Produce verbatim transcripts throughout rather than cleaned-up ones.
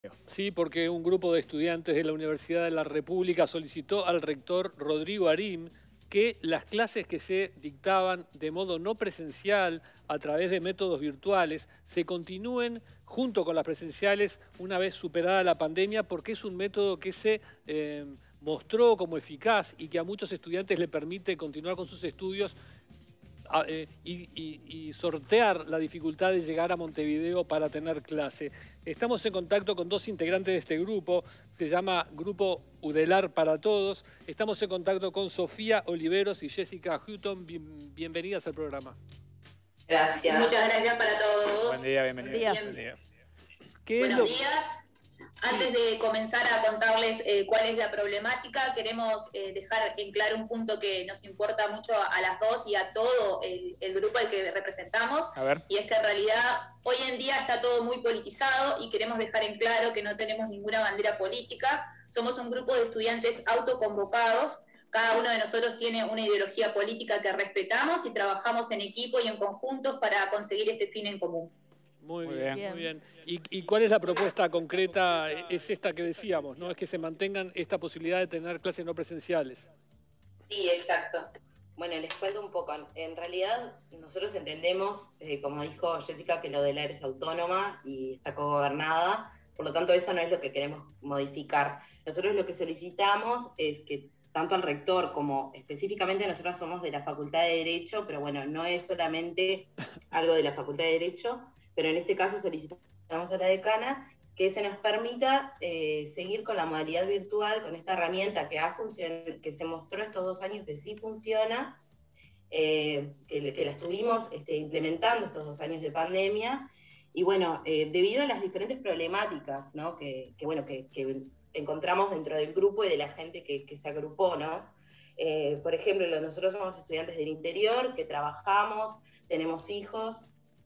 Sí, porque un grupo de estudiantes de la Universidad de la República solicitó al rector Rodrigo Arim que las clases que se dictaban de modo no presencial a través de métodos virtuales se continúen junto con las presenciales una vez superada la pandemia, porque es un método que se eh, mostró como eficaz y que a muchos estudiantes le permite continuar con sus estudios a, eh, y, y, y sortear la dificultad de llegar a Montevideo para tener clase. Estamos en contacto con dos integrantes de este grupo, se llama Grupo Udelar para Todos. Estamos en contacto con Sofía Oliveros y Jessica Hutton. Bien, bienvenidas al programa. Gracias. Muchas gracias para todos. Buen día, bienvenidos. Buen día. ¿Qué Buenos lo... días. Antes de comenzar a contarles eh, cuál es la problemática, queremos eh, dejar en claro un punto que nos importa mucho a, a las dos y a todo el, el grupo al que representamos. A ver. Y es que en realidad hoy en día está todo muy politizado y queremos dejar en claro que no tenemos ninguna bandera política. Somos un grupo de estudiantes autoconvocados. Cada uno de nosotros tiene una ideología política que respetamos y trabajamos en equipo y en conjuntos para conseguir este fin en común. Muy bien, bien, muy bien. ¿Y, ¿Y cuál es la propuesta concreta? Es esta que decíamos, ¿no? Es que se mantengan esta posibilidad de tener clases no presenciales. Sí, exacto. Bueno, les cuento un poco. En realidad, nosotros entendemos, eh, como dijo Jessica, que lo de la es autónoma y está cogobernada, por lo tanto eso no es lo que queremos modificar. Nosotros lo que solicitamos es que tanto al rector como específicamente nosotros somos de la Facultad de Derecho, pero bueno, no es solamente algo de la Facultad de Derecho, pero en este caso solicitamos a la decana que se nos permita eh, seguir con la modalidad virtual, con esta herramienta que, ha que se mostró estos dos años que sí funciona, eh, que, que la estuvimos este, implementando estos dos años de pandemia, y bueno, eh, debido a las diferentes problemáticas, ¿no? que, que, bueno, que, que encontramos dentro del grupo y de la gente que, que se agrupó, ¿no? Eh, por ejemplo, nosotros somos estudiantes del interior, que trabajamos, tenemos hijos,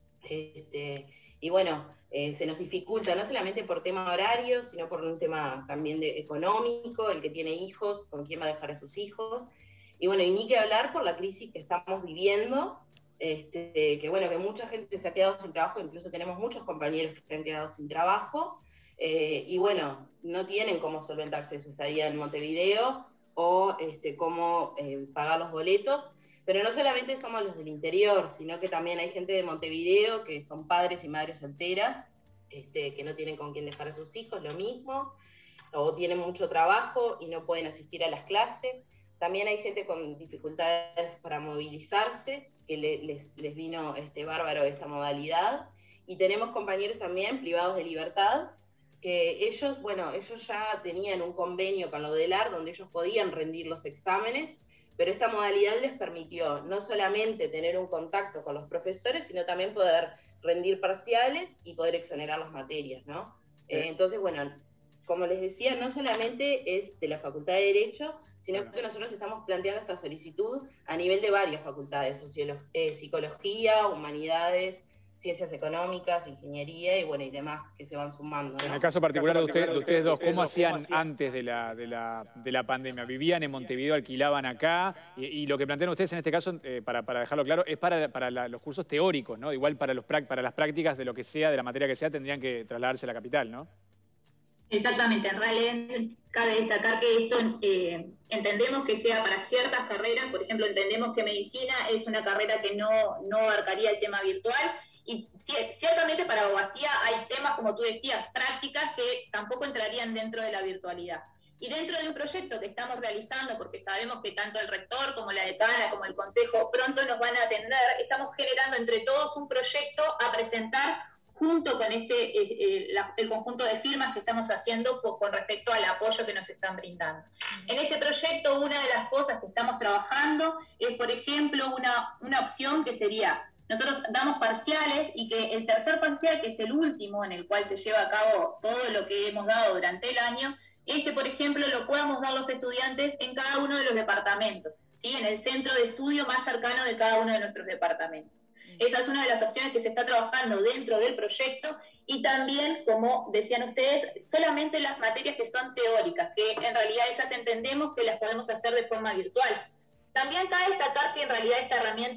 Este, y bueno, eh, se nos dificulta no solamente por tema horario, sino por un tema también de, económico, el que tiene hijos, con quién va a dejar a sus hijos, y bueno, y ni que hablar por la crisis que estamos viviendo, este, que bueno, que mucha gente se ha quedado sin trabajo, incluso tenemos muchos compañeros que se han quedado sin trabajo, eh, y bueno, no tienen cómo solventarse su estadía en Montevideo, o este, cómo eh, pagar los boletos. Pero no solamente somos los del interior, sino que también hay gente de Montevideo que son padres y madres solteras, este, que no tienen con quién dejar a sus hijos, lo mismo, o tienen mucho trabajo y no pueden asistir a las clases. También hay gente con dificultades para movilizarse, que le, les, les vino este, bárbaro esta modalidad. Y tenemos compañeros también privados de libertad, que ellos, bueno, ellos ya tenían un convenio con la Udelar donde ellos podían rendir los exámenes, pero esta modalidad les permitió no solamente tener un contacto con los profesores, sino también poder rendir parciales y poder exonerar las materias, ¿no? Eh, entonces, bueno, como les decía, no solamente es de la Facultad de Derecho, sino bueno. que nosotros estamos planteando esta solicitud a nivel de varias facultades, eh, psicología, humanidades, ciencias económicas, ingeniería y bueno y demás que se van sumando, ¿no? En el caso particular de, usted, de ustedes dos, ¿cómo hacían antes de la, de, la, de la pandemia? ¿Vivían en Montevideo, alquilaban acá? Y, y lo que plantean ustedes en este caso, eh, para, para dejarlo claro, es para, para la, los cursos teóricos, ¿no? Igual para, los, para las prácticas de lo que sea, de la materia que sea, tendrían que trasladarse a la capital, ¿no? Exactamente, en realidad cabe destacar que esto eh, entendemos que sea para ciertas carreras, por ejemplo, entendemos que medicina es una carrera que no, no abarcaría el tema virtual, y ciertamente para abogacía hay temas, como tú decías, prácticas que tampoco entrarían dentro de la virtualidad. Y dentro de un proyecto que estamos realizando, porque sabemos que tanto el rector como la decana como el consejo pronto nos van a atender, estamos generando entre todos un proyecto a presentar junto con este eh, eh, la, el conjunto de firmas que estamos haciendo con, con respecto al apoyo que nos están brindando. En este proyecto una de las cosas que estamos trabajando es, por ejemplo, una, una opción que sería: nosotros damos parciales y que el tercer parcial, que es el último en el cual se lleva a cabo todo lo que hemos dado durante el año, este, por ejemplo, lo podamos dar los estudiantes en cada uno de los departamentos, ¿sí? En el centro de estudio más cercano de cada uno de nuestros departamentos. Esa es una de las opciones que se está trabajando dentro del proyecto y también, como decían ustedes, solamente las materias que son teóricas, que en realidad esas entendemos que las podemos hacer de forma virtual. También cabe destacar que en realidad esta herramienta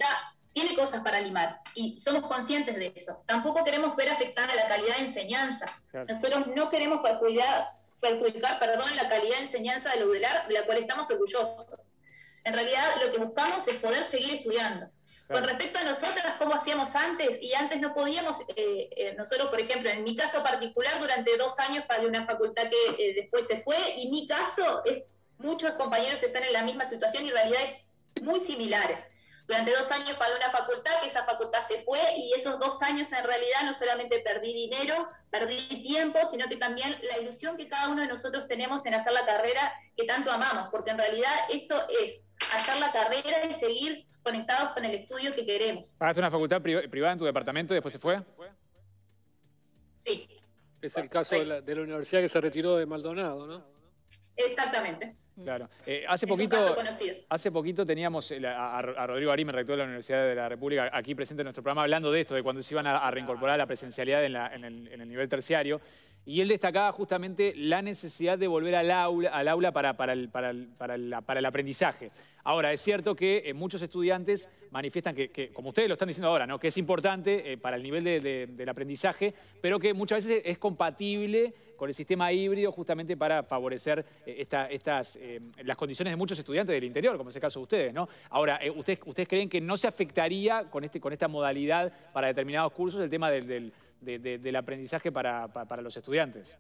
tiene cosas para limar y somos conscientes de eso. Tampoco queremos ver afectada la calidad de enseñanza. Claro. Nosotros no queremos perjudicar, perjudicar perdón, la calidad de enseñanza de la UDELAR, de la cual estamos orgullosos. En realidad lo que buscamos es poder seguir estudiando. Claro. Con respecto a nosotras, ¿cómo hacíamos antes? Y antes no podíamos, eh, eh, nosotros, por ejemplo, en mi caso particular, durante dos años pagué una facultad que eh, después se fue, y mi caso, es, muchos compañeros están en la misma situación y realidades muy similares. Durante dos años pagué una facultad, que esa facultad se fue, y esos dos años en realidad no solamente perdí dinero, perdí tiempo, sino que también la ilusión que cada uno de nosotros tenemos en hacer la carrera que tanto amamos, porque en realidad esto es hacer la carrera y seguir conectados con el estudio que queremos. ¿Pagaste una facultad privada en tu departamento y después se fue? Sí. Es el caso de la, de la universidad que se retiró de Maldonado, ¿no? Exactamente. Claro. Eh, hace, poquito, hace poquito teníamos a, a Rodrigo Arim, rector de la Universidad de la República, aquí presente en nuestro programa, hablando de esto, de cuando se iban a, a reincorporar la presencialidad en, la, en, el, en el nivel terciario. Y él destacaba justamente la necesidad de volver al aula, al aula para, para, el, para, el, para, el, para el aprendizaje. Ahora, es cierto que eh, muchos estudiantes manifiestan que, que, como ustedes lo están diciendo ahora, ¿no?, que es importante eh, para el nivel de, de, del aprendizaje, pero que muchas veces es compatible con el sistema híbrido justamente para favorecer eh, esta, estas, eh, las condiciones de muchos estudiantes del interior, como es el caso de ustedes, ¿no? Ahora, eh, ¿ustedes, ¿ustedes creen que no se afectaría con, este, con esta modalidad para determinados cursos el tema del... del De, de, del aprendizaje para, para, para los estudiantes?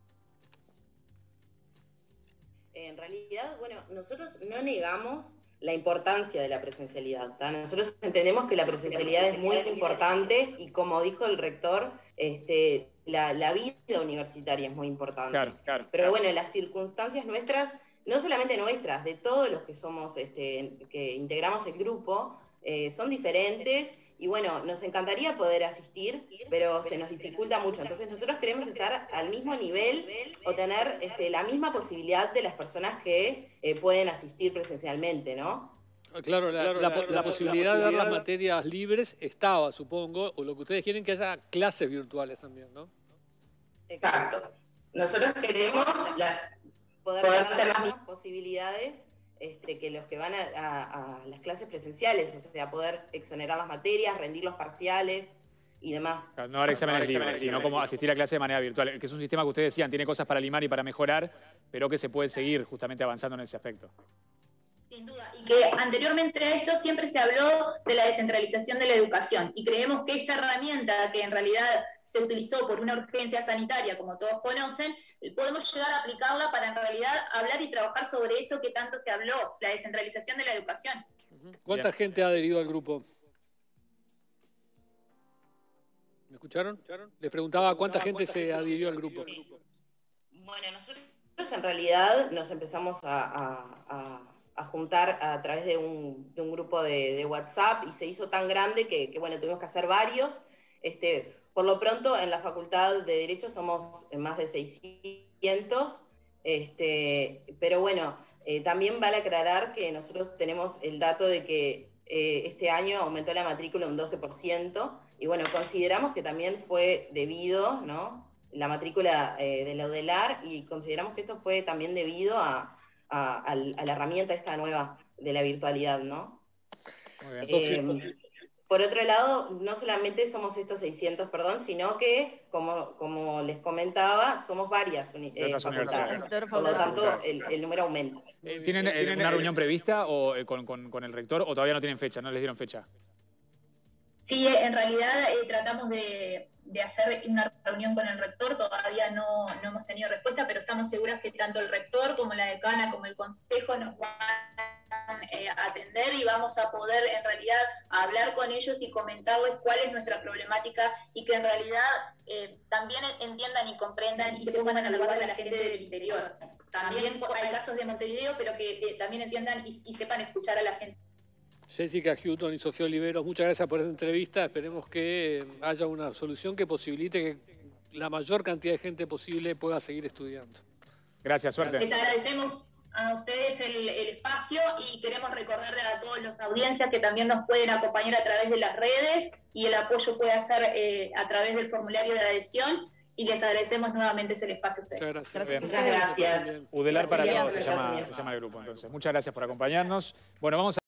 En realidad, bueno, nosotros no negamos la importancia de la presencialidad, ¿tá? Nosotros entendemos que la presencialidad es muy importante y, como dijo el rector, este, la, la vida universitaria es muy importante. Claro, claro. Pero bueno, las circunstancias nuestras, no solamente nuestras, de todos los que somos, este, que integramos el grupo, eh, son diferentes. Y bueno, nos encantaría poder asistir, pero se nos dificulta mucho. Entonces nosotros queremos estar al mismo nivel o tener este, la misma posibilidad de las personas que eh, pueden asistir presencialmente, ¿no? Claro, la, claro, la, la, la, la posibilidad de dar las materias libres estaba, supongo, o lo que ustedes quieren que haya clases virtuales también, ¿no? Exacto. Nosotros queremos la, poder, poder tener las mismas posibilidades Este, que los que van a, a, a las clases presenciales, o sea, poder exonerar las materias, rendir los parciales y demás. Claro, no dar exámenes no, libres, sino como asistir a clases de manera virtual, que es un sistema que ustedes decían, tiene cosas para limar y para mejorar, pero que se puede seguir justamente avanzando en ese aspecto. Sin duda, y que anteriormente a esto siempre se habló de la descentralización de la educación, y creemos que esta herramienta, que en realidad se utilizó por una urgencia sanitaria, como todos conocen, podemos llegar a aplicarla para en realidad hablar y trabajar sobre eso que tanto se habló, la descentralización de la educación. ¿Cuánta Bien. gente ha adherido al grupo? ¿Me escucharon? Les preguntaba cuánta gente se adhirió al grupo. Sí. Bueno, nosotros en realidad nos empezamos a... a, a... a juntar a través de un, de un grupo de, de WhatsApp, y se hizo tan grande que, que bueno, tuvimos que hacer varios. Este, por lo pronto, en la Facultad de Derecho somos más de seiscientos, este, pero bueno, eh, también vale aclarar que nosotros tenemos el dato de que eh, este año aumentó la matrícula un doce por ciento, y bueno, consideramos que también fue debido, ¿no?, la matrícula eh, de la UDELAR, y consideramos que esto fue también debido a A, a, a la herramienta esta nueva de la virtualidad, ¿no? Muy bien. Eh, por otro lado, no solamente somos estos seiscientos, perdón, sino que, como, como les comentaba, somos varias uni eh, facultades. Por lo tanto, el, el número aumenta. Eh, ¿Tienen eh, una reunión prevista o, eh, con, con, con el rector, o todavía no tienen fecha, no les dieron fecha? Sí, en realidad eh, tratamos de, de hacer una reunión con el rector, todavía no, no hemos tenido respuesta, pero estamos seguras que tanto el rector como la decana como el consejo nos van eh, a atender, y vamos a poder en realidad hablar con ellos y comentarles cuál es nuestra problemática, y que en realidad eh, también entiendan y comprendan y se pongan a la lugar de la gente del interior. También hay casos de Montevideo, pero que eh, también entiendan y, y sepan escuchar a la gente. Jessica Houghton y Sofía Oliveros, muchas gracias por esta entrevista. Esperemos que haya una solución que posibilite que la mayor cantidad de gente posible pueda seguir estudiando. Gracias, suerte. Les agradecemos a ustedes el, el espacio, y queremos recordarle a todas las audiencias que también nos pueden acompañar a través de las redes, y el apoyo puede ser eh, a través del formulario de adhesión. Y les agradecemos nuevamente el espacio a ustedes. Muchas gracias. Gracias. Muchas gracias. UDELAR para Gracias. todos se llama, se llama el grupo, entonces. Muchas gracias por acompañarnos. Bueno, vamos a